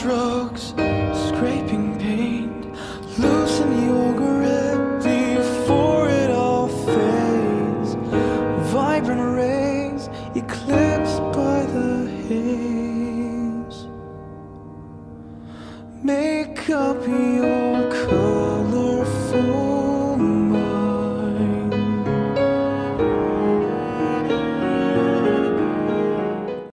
strokes, scraping paint, loosen your grip before it all fades. Vibrant rays eclipsed by the haze. Make up your